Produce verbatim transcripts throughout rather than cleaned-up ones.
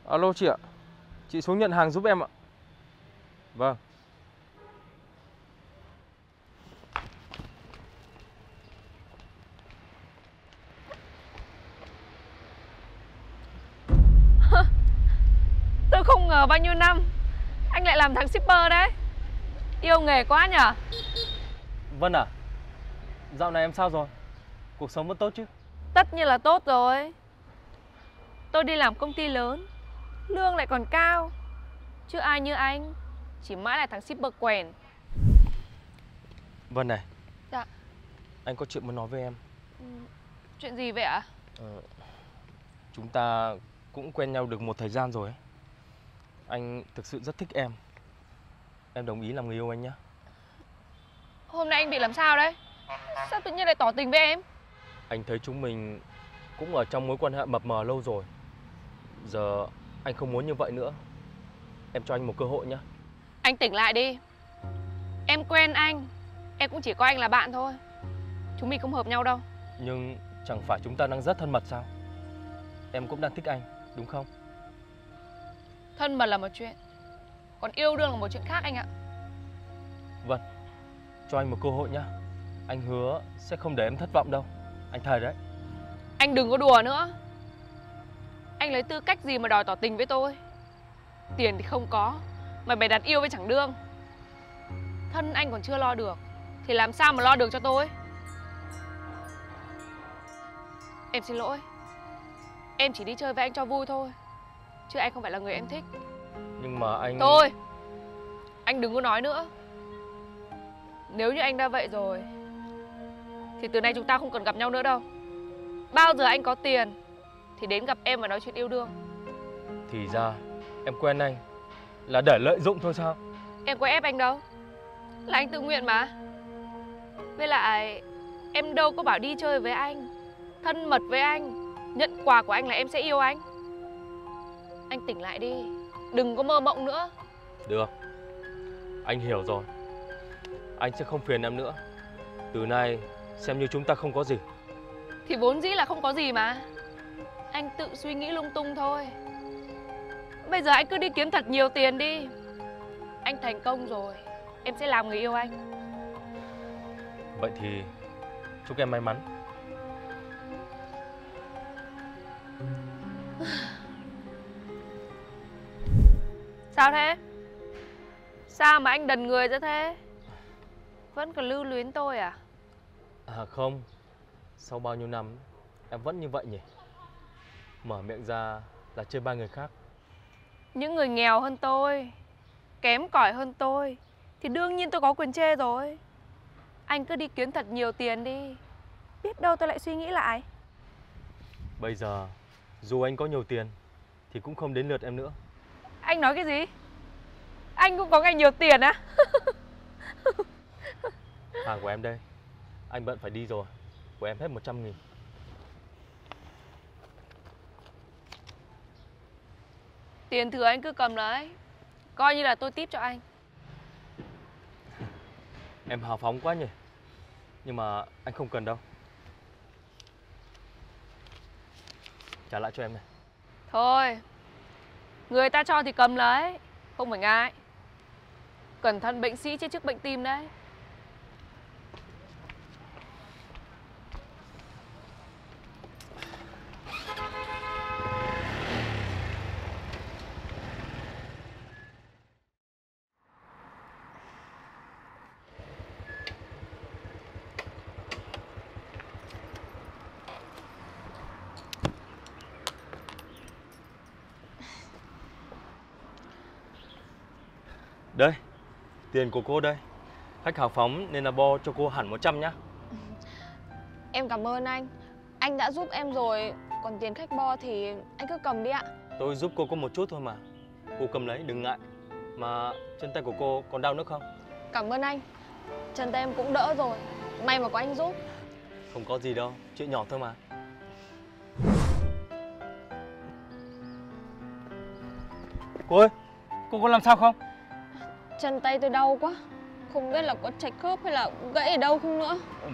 Alo chị ạ. Chị xuống nhận hàng giúp em ạ. Vâng. Tôi không ngờ bao nhiêu năm anh lại làm thằng shipper đấy. Yêu nghề quá nhở. Vân à, dạo này em sao rồi? Cuộc sống vẫn tốt chứ? Tất nhiên là tốt rồi. Tôi đi làm công ty lớn, lương lại còn cao. Chứ ai như anh chỉ mãi là thằng shipper quèn. Vân này. Dạ. Anh có chuyện muốn nói với em. Ừ, chuyện gì vậy ạ? ờ, Chúng ta cũng quen nhau được một thời gian rồi ấy. Anh thực sự rất thích em. Em đồng ý làm người yêu anh nhé. Hôm nay anh bị làm sao đấy? Sao tự nhiên lại tỏ tình với em? Anh thấy chúng mình cũng ở trong mối quan hệ mập mờ lâu rồi. Giờ anh không muốn như vậy nữa. Em cho anh một cơ hội nhé. Anh tỉnh lại đi. Em quen anh, em cũng chỉ coi anh là bạn thôi. Chúng mình không hợp nhau đâu. Nhưng chẳng phải chúng ta đang rất thân mật sao? Em cũng đang thích anh, đúng không? Thân mật là một chuyện, còn yêu đương là một chuyện khác anh ạ. Vâng, cho anh một cơ hội nhé. Anh hứa sẽ không để em thất vọng đâu. Anh thề đấy. Anh đừng có đùa nữa. Anh lấy tư cách gì mà đòi tỏ tình với tôi? Tiền thì không có, mà bày đặt yêu với chẳng đương. Thân anh còn chưa lo được thì làm sao mà lo được cho tôi? Em xin lỗi. Em chỉ đi chơi với anh cho vui thôi, chứ anh không phải là người em thích. Nhưng mà anh... Thôi, anh đừng có nói nữa. Nếu như anh đã vậy rồi thì từ nay chúng ta không cần gặp nhau nữa đâu. Bao giờ anh có tiền thì đến gặp em và nói chuyện yêu đương. Thì ra em quen anh là để lợi dụng thôi sao? Em có ép anh đâu, là anh tự nguyện mà. Với lại em đâu có bảo đi chơi với anh, thân mật với anh, nhận quà của anh là em sẽ yêu anh. Anh tỉnh lại đi, đừng có mơ mộng nữa. Được, anh hiểu rồi. Anh sẽ không phiền em nữa. Từ nay xem như chúng ta không có gì. Thì vốn dĩ là không có gì mà. Anh tự suy nghĩ lung tung thôi. Bây giờ anh cứ đi kiếm thật nhiều tiền đi. Anh thành công rồi, em sẽ làm người yêu anh. Vậy thì chúc em may mắn. Sao thế? Sao mà anh đần người ra thế? Vẫn còn lưu luyến tôi à? À không, sau bao nhiêu năm em vẫn như vậy nhỉ? Mở miệng ra là chê bai người khác. Những người nghèo hơn tôi, kém cỏi hơn tôi thì đương nhiên tôi có quyền chê rồi. Anh cứ đi kiếm thật nhiều tiền đi, biết đâu tôi lại suy nghĩ lại. Bây giờ dù anh có nhiều tiền thì cũng không đến lượt em nữa. Anh nói cái gì? Anh cũng có ngày nhiều tiền á? Hàng của em đây. Anh bận phải đi rồi. Của em hết một trăm nghìn. Tiền thừa anh cứ cầm lấy, coi như là tôi tip cho anh. Em hào phóng quá nhỉ. Nhưng mà anh không cần đâu. Trả lại cho em này. Thôi, người ta cho thì cầm lấy, không phải ngại. Cẩn thận bệnh sĩ chết trước bệnh tim đấy. Đây, tiền của cô đây. Khách hào phóng nên là bo cho cô hẳn một trăm nhá. Em cảm ơn anh. Anh đã giúp em rồi. Còn tiền khách bo thì anh cứ cầm đi ạ. Tôi giúp cô có một chút thôi mà. Cô cầm lấy, đừng ngại. Mà chân tay của cô còn đau nữa không? Cảm ơn anh. Chân tay em cũng đỡ rồi. May mà có anh giúp. Không có gì đâu, chuyện nhỏ thôi mà. Cô ơi, cô có làm sao không? Chân tay tôi đau quá. Không biết là có chạch khớp hay là gãy ở đâu không nữa. Ừ.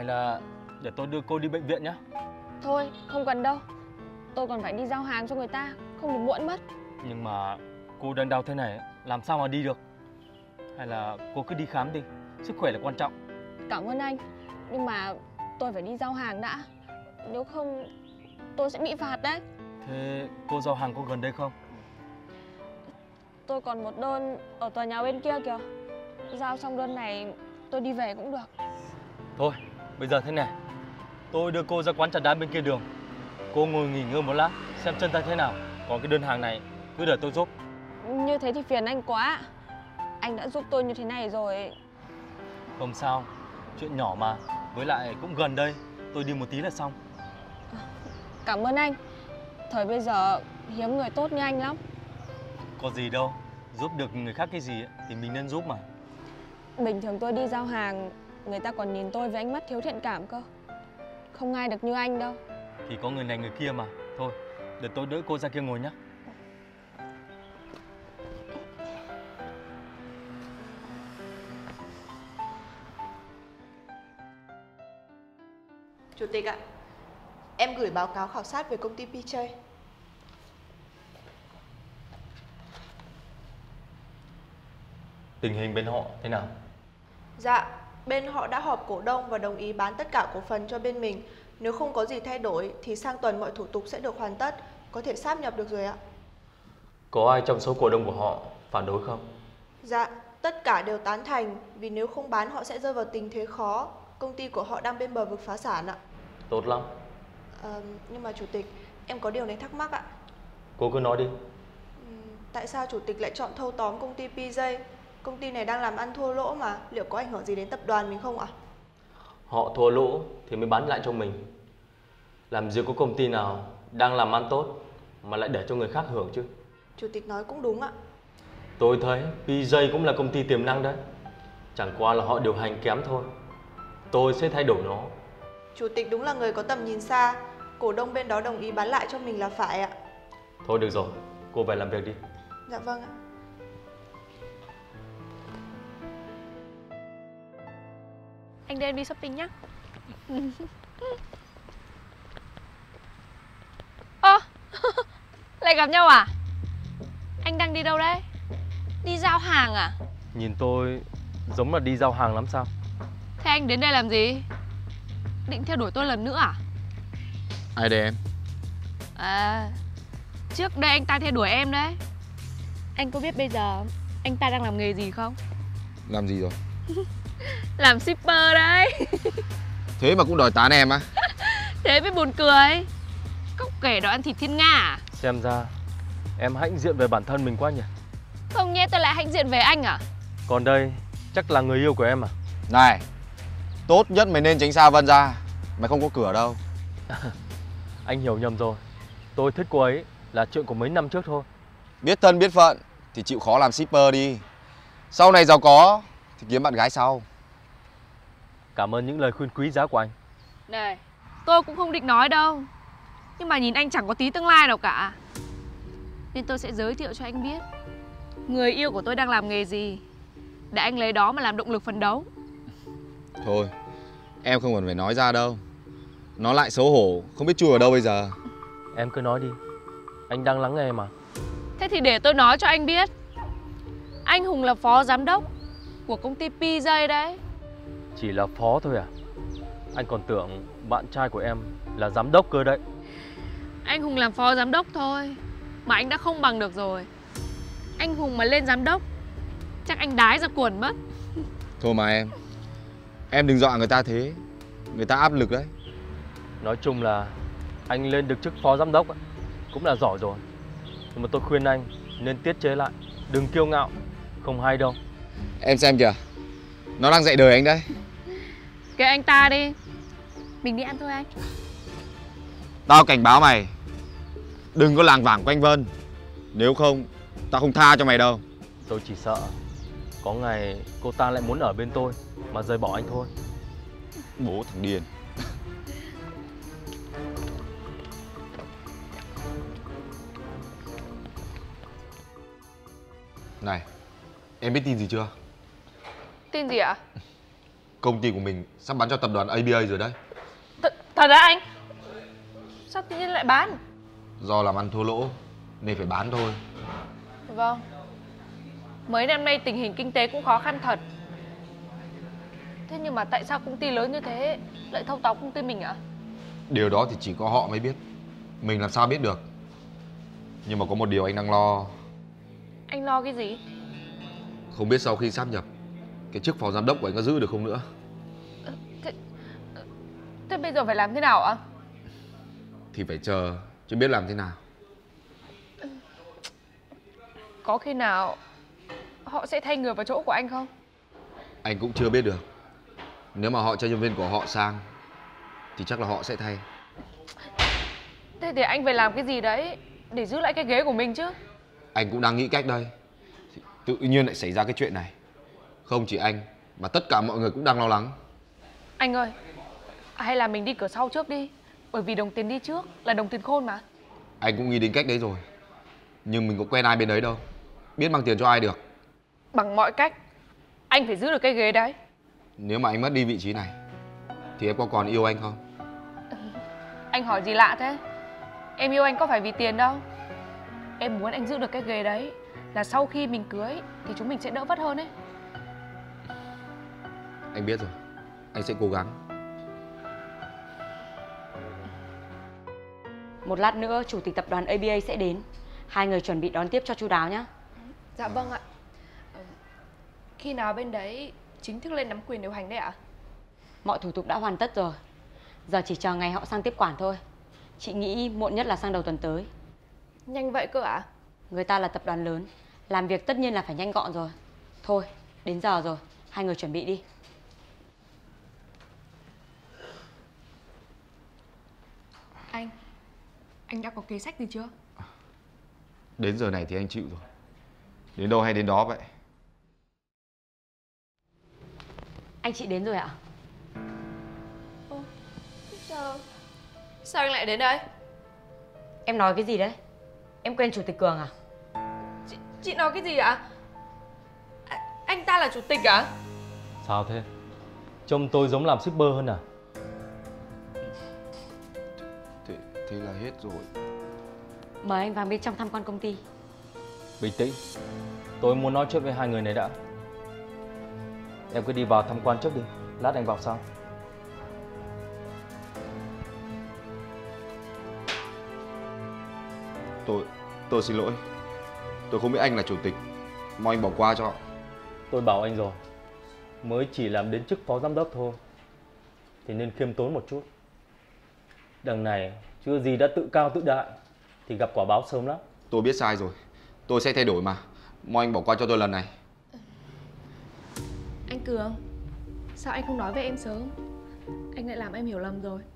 Hay là để tôi đưa cô đi bệnh viện nhé? Thôi, không cần đâu. Tôi còn phải đi giao hàng cho người ta, không được muộn mất. Nhưng mà cô đang đau thế này, làm sao mà đi được? Hay là cô cứ đi khám đi, sức khỏe là quan trọng. Cảm ơn anh, nhưng mà tôi phải đi giao hàng đã. Nếu không, tôi sẽ bị phạt đấy. Thế cô giao hàng có gần đây không? Tôi còn một đơn ở tòa nhà bên kia kìa. Giao xong đơn này, tôi đi về cũng được. Thôi, bây giờ thế này, tôi đưa cô ra quán trà đá bên kia đường. Cô ngồi nghỉ ngơi một lát, xem chân tay thế nào. Còn cái đơn hàng này, cứ để tôi giúp. Như thế thì phiền anh quá. Anh đã giúp tôi như thế này rồi. Không sao, chuyện nhỏ mà. Với lại cũng gần đây, tôi đi một tí là xong. Cảm ơn anh. Thời bây giờ hiếm người tốt như anh lắm. Có gì đâu, giúp được người khác cái gì ấy, thì mình nên giúp mà. Bình thường tôi đi giao hàng, người ta còn nhìn tôi với ánh mắt thiếu thiện cảm cơ. Không ai được như anh đâu. Thì có người này người kia mà. Thôi, để tôi đỡ cô ra kia ngồi nhé. Chủ tịch ạ, em gửi báo cáo khảo sát về công ty pê gi. Tình hình bên họ thế nào? Dạ, bên họ đã họp cổ đông và đồng ý bán tất cả cổ phần cho bên mình. Nếu không có gì thay đổi thì sang tuần mọi thủ tục sẽ được hoàn tất, có thể sáp nhập được rồi ạ. Có ai trong số cổ đông của họ phản đối không? Dạ, tất cả đều tán thành, vì nếu không bán họ sẽ rơi vào tình thế khó. Công ty của họ đang bên bờ vực phá sản ạ. Tốt lắm. À, nhưng mà chủ tịch, em có điều này thắc mắc ạ. Cô cứ nói đi. Ừm, Tại sao chủ tịch lại chọn thâu tóm công ty pê gi? Công ty này đang làm ăn thua lỗ mà, liệu có ảnh hưởng gì đến tập đoàn mình không ạ? Họ thua lỗ thì mới bán lại cho mình. Làm gì có công ty nào đang làm ăn tốt mà lại để cho người khác hưởng chứ. Chủ tịch nói cũng đúng ạ. Tôi thấy pê gi cũng là công ty tiềm năng đấy. Chẳng qua là họ điều hành kém thôi. Tôi sẽ thay đổi nó. Chủ tịch đúng là người có tầm nhìn xa. Cổ đông bên đó đồng ý bán lại cho mình là phải ạ. Thôi được rồi, cô về làm việc đi. Dạ vâng ạ. Anh đưa em đi shopping nhá. Ơ, lại gặp nhau à? Anh đang đi đâu đấy? Đi giao hàng à? Nhìn tôi giống là đi giao hàng lắm sao? Thế anh đến đây làm gì? Định theo đuổi tôi lần nữa à? Ai đây em? À, trước đây anh ta theo đuổi em đấy. Anh có biết bây giờ anh ta đang làm nghề gì không? Làm gì rồi? Làm shipper đấy. Thế mà cũng đòi tán em á? Thế mới buồn cười. Cóc kể đó ăn thịt thiên nga à? Xem ra em hãnh diện về bản thân mình quá nhỉ. Không nhẽ tôi lại hãnh diện về anh à? Còn đây chắc là người yêu của em à? Này, tốt nhất mày nên tránh xa Vân ra. Mày không có cửa đâu. Anh hiểu nhầm rồi. Tôi thích cô ấy là chuyện của mấy năm trước thôi. Biết thân biết phận thì chịu khó làm shipper đi. Sau này giàu có thì kiếm bạn gái sau. Cảm ơn những lời khuyên quý giá của anh. Này, tôi cũng không định nói đâu. Nhưng mà nhìn anh chẳng có tí tương lai nào cả. Nên tôi sẽ giới thiệu cho anh biết người yêu của tôi đang làm nghề gì, để anh lấy đó mà làm động lực phấn đấu. Thôi, em không cần phải nói ra đâu. Nó lại xấu hổ, không biết chui ở đâu bây giờ. Em cứ nói đi. Anh đang lắng nghe mà. Thế thì để tôi nói cho anh biết. Anh Hùng là phó giám đốc của công ty pê gi đấy. Chỉ là phó thôi à? Anh còn tưởng bạn trai của em là giám đốc cơ đấy. Anh Hùng làm phó giám đốc thôi mà anh đã không bằng được rồi. Anh Hùng mà lên giám đốc chắc anh đái ra quần mất. Thôi mà em, em đừng dọa người ta thế. Người ta áp lực đấy. Nói chung là anh lên được chức phó giám đốc cũng là giỏi rồi. Nhưng mà tôi khuyên anh nên tiết chế lại. Đừng kiêu ngạo. Không hay đâu. Em xem kìa, nó đang dạy đời anh đấy. Kệ anh ta đi. Mình đi ăn thôi anh. Tao cảnh báo mày, đừng có lảng vảng quanh Vân. Nếu không, tao không tha cho mày đâu. Tôi chỉ sợ có ngày cô ta lại muốn ở bên tôi mà rời bỏ anh thôi. Bố thằng điên. Này, em biết tin gì chưa? Tin gì ạ? Công ty của mình sắp bán cho tập đoàn a bê a rồi đấy. Th Thật á anh? Sao tự nhiên lại bán? Do làm ăn thua lỗ nên phải bán thôi. Vâng. Mấy năm nay tình hình kinh tế cũng khó khăn thật. Thế nhưng mà tại sao công ty lớn như thế lại thâu tóm công ty mình ạ? Điều đó thì chỉ có họ mới biết. Mình làm sao biết được. Nhưng mà có một điều anh đang lo. Anh lo cái gì? Không biết sau khi sáp nhập, cái chức phó giám đốc của anh có giữ được không nữa. Thế, thế bây giờ phải làm thế nào ạ? Thì phải chờ, chứ biết làm thế nào. Có khi nào họ sẽ thay người vào chỗ của anh không? Anh cũng chưa biết được. Nếu mà họ cho nhân viên của họ sang thì chắc là họ sẽ thay. Thế thì anh phải làm cái gì đấy để giữ lại cái ghế của mình chứ. Anh cũng đang nghĩ cách đây. Thì tự nhiên lại xảy ra cái chuyện này. Không chỉ anh mà tất cả mọi người cũng đang lo lắng. Anh ơi, hay là mình đi cửa sau trước đi. Bởi vì đồng tiền đi trước là đồng tiền khôn mà. Anh cũng nghĩ đến cách đấy rồi. Nhưng mình có quen ai bên đấy đâu. Biết mang tiền cho ai được. Bằng mọi cách anh phải giữ được cái ghế đấy. Nếu mà anh mất đi vị trí này thì em có còn yêu anh không? Anh hỏi gì lạ thế? Em yêu anh có phải vì tiền đâu. Em muốn anh giữ được cái ghế đấy là sau khi mình cưới thì chúng mình sẽ đỡ vất hơn ấy. Anh biết rồi. Anh sẽ cố gắng. Một lát nữa chủ tịch tập đoàn a bê a sẽ đến. Hai người chuẩn bị đón tiếp cho chu đáo nhé. Dạ vâng ạ. Khi nào bên đấy chính thức lên nắm quyền điều hành đấy ạ? Mọi thủ tục đã hoàn tất rồi. Giờ chỉ chờ ngày họ sang tiếp quản thôi. Chị nghĩ muộn nhất là sang đầu tuần tới. Nhanh vậy cơ ạ? Người ta là tập đoàn lớn, làm việc tất nhiên là phải nhanh gọn rồi. Thôi, đến giờ rồi, hai người chuẩn bị đi. Anh, anh đã có kế sách gì chưa? Đến giờ này thì anh chịu rồi. Đến đâu hay đến đó vậy. Anh chị đến rồi ạ? Ồ, sao? Sao anh lại đến đây? Em nói cái gì đấy? Em quên chủ tịch Cường à? Chị, chị nói cái gì ạ? À, anh ta là chủ tịch à? Sao thế? Trông tôi giống làm shipper hơn à? Thế, thế là hết rồi. Mời anh vào bên trong tham quan công ty. Bình tĩnh. Tôi muốn nói chuyện với hai người này đã. Em cứ đi vào tham quan trước đi. Lát anh vào sau. Tôi, tôi xin lỗi. Tôi không biết anh là chủ tịch. Mong anh bỏ qua cho. Tôi bảo anh rồi. Mới chỉ làm đến chức phó giám đốc thôi. Thì nên khiêm tốn một chút. Đằng này chưa gì đã tự cao tự đại thì gặp quả báo sớm lắm. Tôi biết sai rồi. Tôi sẽ thay đổi mà. Mong anh bỏ qua cho tôi lần này. Anh Cường, sao anh không nói với em sớm? Anh lại làm em hiểu lầm rồi.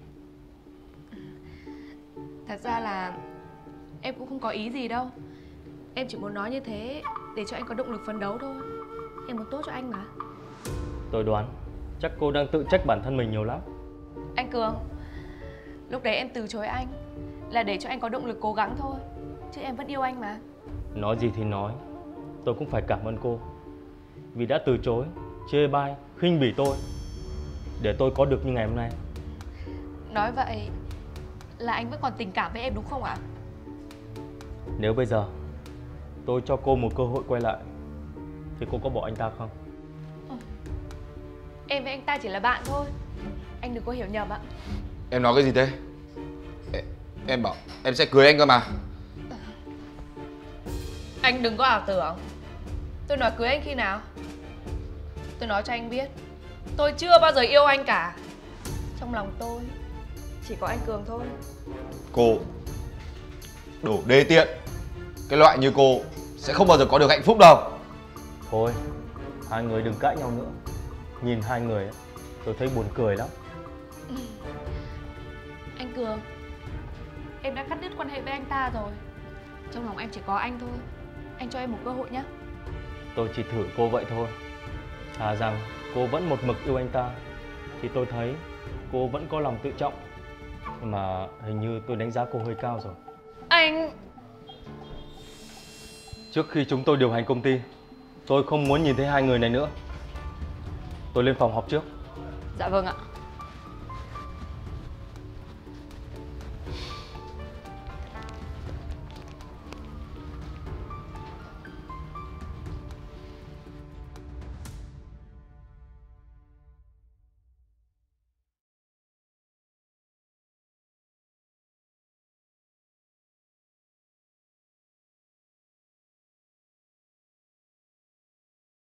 Thật ra là em cũng không có ý gì đâu. Em chỉ muốn nói như thế để cho anh có động lực phấn đấu thôi. Em muốn tốt cho anh mà. Tôi đoán chắc cô đang tự trách bản thân mình nhiều lắm. Anh Cường, lúc đấy em từ chối anh là để cho anh có động lực cố gắng thôi. Chứ em vẫn yêu anh mà. Nói gì thì nói, tôi cũng phải cảm ơn cô vì đã từ chối, chê bai, khinh bỉ tôi để tôi có được như ngày hôm nay. Nói vậy là anh vẫn còn tình cảm với em đúng không ạ? Nếu bây giờ tôi cho cô một cơ hội quay lại thì cô có bỏ anh ta không? Em với anh ta chỉ là bạn thôi. Anh đừng có hiểu nhầm ạ. Em nói cái gì thế? Em, em bảo em sẽ cưới anh cơ mà. Anh đừng có ảo tưởng. Tôi nói cưới anh khi nào? Tôi nói cho anh biết, tôi chưa bao giờ yêu anh cả. Trong lòng tôi chỉ có anh Cường thôi. Cô đồ đê tiện. Cái loại như cô sẽ không bao giờ có được hạnh phúc đâu. Thôi, hai người đừng cãi nhau nữa. Nhìn hai người tôi thấy buồn cười lắm. Anh Cường, em đã cắt đứt quan hệ với anh ta rồi. Trong lòng em chỉ có anh thôi. Anh cho em một cơ hội nhé. Tôi chỉ thử cô vậy thôi. Thà rằng cô vẫn một mực yêu anh ta thì tôi thấy cô vẫn có lòng tự trọng. Nhưng mà hình như tôi đánh giá cô hơi cao rồi. Anh... Trước khi chúng tôi điều hành công ty, tôi không muốn nhìn thấy hai người này nữa. Tôi lên phòng họp trước. Dạ vâng ạ.